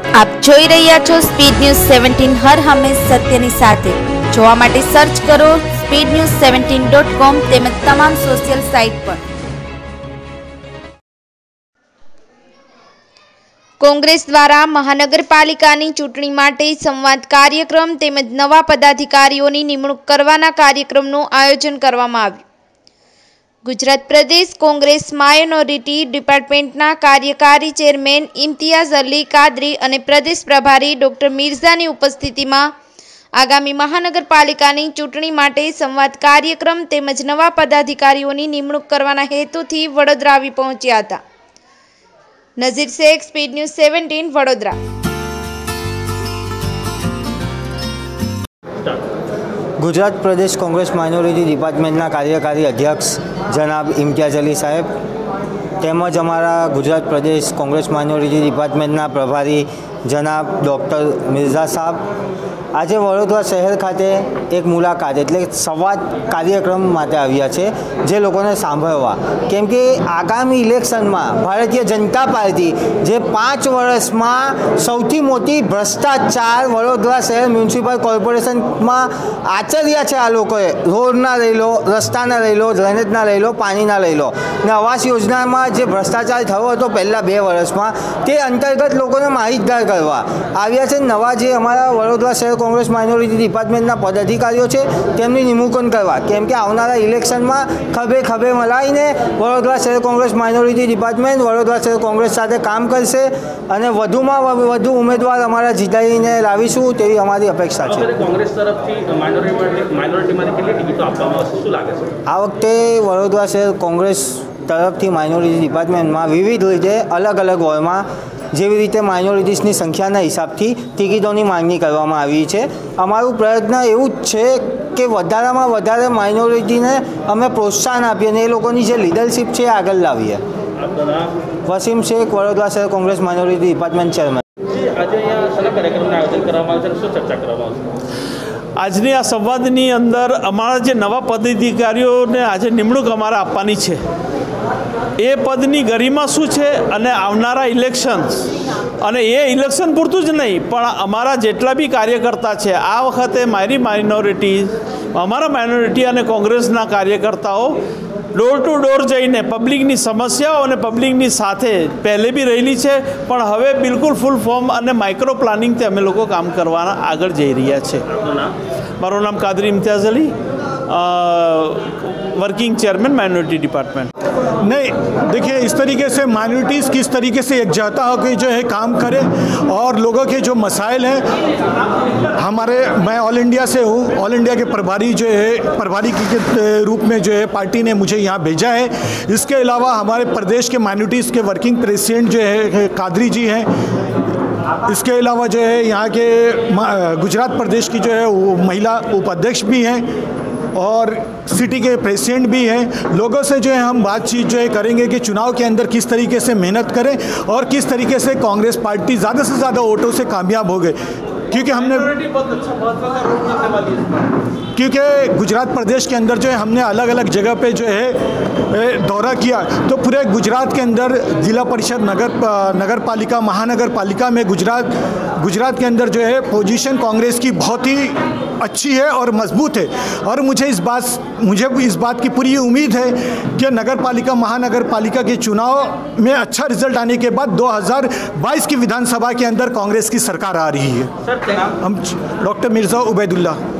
આપ જોઈ રહ્યા છો સ્પીડ ન્યૂઝ 17 હર હંમેશ સત્યની સાથે। જોવા માટે સર્ચ કરો speednews17.com તેમજ તમામ સોશિયલ સાઇટ પર। કોંગ્રેસ દ્વારા મહાનગરપાલિકાની ચૂંટણી માટે સંવાદ કાર્યક્રમ તેમજ નવા પદાધિકારીઓની નિમણૂક કરવાના કાર્યક્રમનું આયોજન કરવામાં આવ્યું। ગુજરાત પ્રદેશ કોંગ્રેસ માઇનોરિટી ડિપાર્ટમેન્ટના કાર્યકારી ચેરમેન ઇમ્તિયાઝ અલી કાદરી અને પ્રદેશ પ્રભારી ડોક્ટર મિર્ઝાની ઉપસ્થિતિમાં આગામી મહાનગરપાલિકાની ચૂંટણી માટે સંવાદ કાર્યક્રમ તેમજ નવા પદાધિકારીઓની નિમણૂક કરવાના હેતુથી વડોદરા આવી પહોંચ્યા હતા। Nazir Shaikh, speed news 17 Vadodara. गुजरात प्रदेश कांग्रेस माइनॉरिटी डिपार्टमेंटना कार्यकारी अध्यक्ष जनाब इम्तियाज़ अली साहेब तेमज अमारा गुजरात प्रदेश कांग्रेस माइनॉरिटी डिपार्टमेंटना प्रभारी जनाब डॉक्टर मिर्जा साहब आज वडोदरा शहर खाते एक मुलाकात एटले संवाद कार्यक्रम माटे आव्या छे जे लोकोने सांभळवा केम के आगामी इलेक्शन में भारतीय जनता पार्टी जे 5 वर्ष में सौथी मोटी भ्रष्टाचार वडोदरा शहर म्युनिसिपल कॉर्पोरेशन में आचर्या छे। आ लोकोए रोडना लई लो, रस्ताना लई लो, ड्रेनेजना लई लो, पानीना लई लो ने आवास योजना में जे भ्रष्टाचार थयो हतो पहला 2 वर्ष में ते अंतर्गत लोकोने माहितगार करवा आव्या छे। नवा जे अमारा वडोदरा शहर कांग्रेस माइनॉरिटी डिपार्टमेंटना पदाधिकारीओ छे तेमनी निमणूक करवा केम के आवनारा इलेक्शन में खभे खभे मलाईने वडोदरा शहर कांग्रेस माइनॉरिटी डिपार्टमेंट वडोदरा शहर कांग्रेस साथे काम करशे अने वधुमां वधु उम्मीदवार अमारा जीताडीने लावीशुं तेवी अमारी अपेक्षा छे। कांग्रेस तरफथी माइनॉरिटीमांथी केटली टिकिटो आपवामां आवशे शुं लागे छे? आ वखते वडोदरा शहर कांग्रेस तरफथी माइनॉरिटी डिपार्टमेंट में विविध रीते अलग अलग वॉर्ड में जेवी रीते माइनॉरिटीज़नी संख्याना हिसाबथी टिकिटोनी मांगणी करवामां आवी छे। अमारुं प्रयत्न एवुं ज छे के वधारेमां वधारे माइनॉरिटीने अमे प्रोत्साहन आपीए अने ए लोकोनी जे लीडरशीप छे आगळ लावीए। वसीम शेख, वडोदरा शहर कांग्रेस माइनॉरिटी डिपार्टमेंट चेरमेन। आज अहींया शाना कार्यक्रमनुं आयोजन करवामां आव्युं छे, शुं चर्चा करवामां आवशे? આજની આ સંવાદની અંદર અમારા જે નવા પદાધિકારીઓને આજે નિમણૂક અમારે આપવાની છે એ પદની ગરિમા શું છે અને આવનારા ઇલેક્શન્સ અને એ ઇલેક્શન પૂરતું જ નહીં પણ અમારા જેટલા બી કાર્યકર્તા છે આ વખતે અમારા માઇનોરિટી અને કોંગ્રેસના કાર્યકર્તાઓ ડોર ટુ ડોર જઈને પબ્લિકની સમસ્યાઓ અને પબ્લિકની સાથે પહેલે બી રહેલી છે પણ હવે બિલકુલ ફૂલ ફોર્મ અને માઇક્રો પ્લાનિંગથી અમે લોકો કામ કરવાના આગળ જઈ રહ્યા છે। મારું નામ Kadri Imtiaz Ali, working chairman minority department. नहीं, देखिए इस तरीके से माइनॉरिटीज़ किस तरीके से एकजुटता होकर जो है काम करे और लोगों के जो मसाइल हैं मैं ऑल इंडिया से हूँ, ऑल इंडिया के प्रभारी जो है प्रभारी के रूप में जो है पार्टी ने मुझे यहाँ भेजा है। इसके अलावा हमारे प्रदेश के माइनॉरिटीज़ के वर्किंग प्रेसिडेंट जो है कादरी जी हैं। इसके अलावा जो है यहाँ के गुजरात प्रदेश की जो है वो महिला उपाध्यक्ष भी हैं और सिटी के प्रेसिडेंट भी हैं। लोगों से जो है हम बातचीत जो है करेंगे कि चुनाव के अंदर किस तरीके से मेहनत करें और किस तरीके से कांग्रेस पार्टी ज़्यादा से ज़्यादा वोटों से कामयाब हो गए क्योंकि हमने गुजरात प्रदेश के अंदर जो है हमने अलग अलग जगह पे जो है दौरा किया तो पूरे गुजरात के अंदर जिला परिषद नगर पालिका महानगर पालिका में गुजरात के अंदर जो है पोजीशन कांग्रेस की बहुत ही अच्छी है और मजबूत है और मुझे इस बात की पूरी उम्मीद है कि नगर पालिका महानगर पालिका के चुनाव में अच्छा रिजल्ट आने के बाद 2022 की विधानसभा के अंदर कांग्रेस की सरकार आ रही है। हम डॉक्टर मिर्जा उबैदुल्ला।